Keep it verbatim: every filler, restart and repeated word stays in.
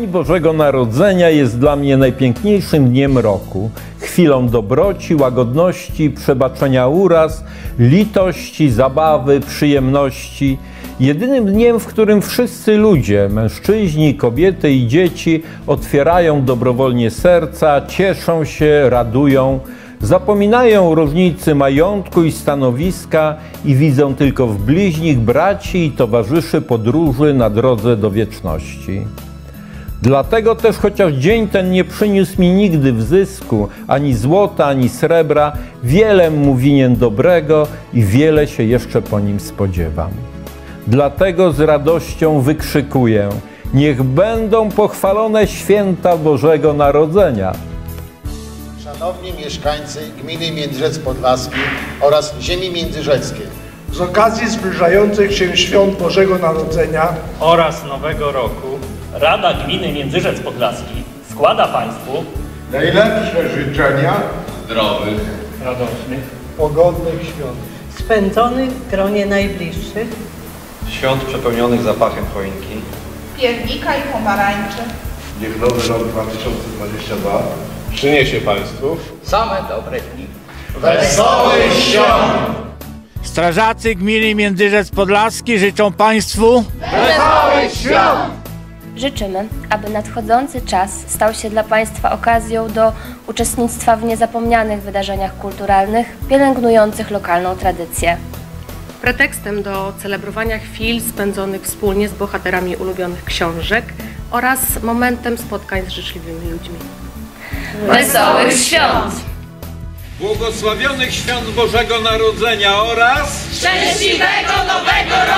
Dzień Bożego Narodzenia jest dla mnie najpiękniejszym dniem roku, chwilą dobroci, łagodności, przebaczenia uraz, litości, zabawy, przyjemności. Jedynym dniem, w którym wszyscy ludzie, mężczyźni, kobiety i dzieci otwierają dobrowolnie serca, cieszą się, radują, zapominają różnicy majątku i stanowiska i widzą tylko w bliźnich braci i towarzyszy podróży na drodze do wieczności. Dlatego też, chociaż dzień ten nie przyniósł mi nigdy wzysku, ani złota, ani srebra, wiele mu winien dobrego i wiele się jeszcze po nim spodziewam. Dlatego z radością wykrzykuję: niech będą pochwalone święta Bożego Narodzenia. Szanowni mieszkańcy gminy Międzyrzec Podlaski oraz ziemi międzyrzeckiej. Z okazji zbliżających się świąt Bożego Narodzenia oraz Nowego Roku Rada Gminy Międzyrzec Podlaski składa Państwu najlepsze życzenia zdrowych, radosnych, pogodnych świąt, spędzonych w gronie najbliższych, świąt przepełnionych zapachem choinki, piernika i pomarańczy. Niech nowy rok dwa tysiące dwudziesty drugi przyniesie Państwu Same dobre dni. wesołych świąt! Strażacy gminy Międzyrzec Podlaski życzą Państwu Wesołych świąt! Życzymy, aby nadchodzący czas stał się dla Państwa okazją do uczestnictwa w niezapomnianych wydarzeniach kulturalnych pielęgnujących lokalną tradycję. Pretekstem do celebrowania chwil spędzonych wspólnie z bohaterami ulubionych książek oraz momentem spotkań z życzliwymi ludźmi. Wesołych świąt! Błogosławionych świąt Bożego Narodzenia oraz Szczęśliwego Nowego Roku!